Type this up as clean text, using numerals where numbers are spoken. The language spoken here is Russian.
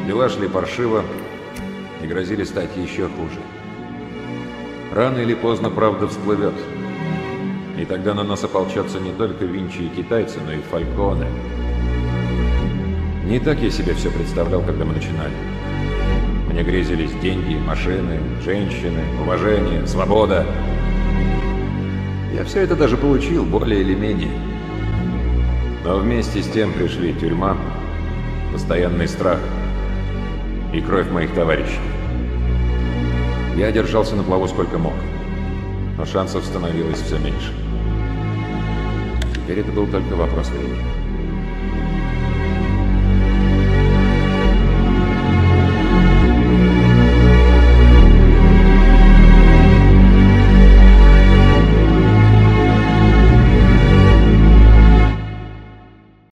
Дела шли паршиво и грозили стать еще хуже. Рано или поздно правда всплывет. И тогда на нас ополчатся не только Винчи и китайцы, но и Фальконе. Не так я себе все представлял, когда мы начинали. Мне грезились деньги, машины, женщины, уважение, свобода. Я все это даже получил, более или менее. Но вместе с тем пришли тюрьма, постоянный страх и кровь моих товарищей. Я держался на плаву сколько мог, но шансов становилось все меньше. Теперь это был только вопрос времени.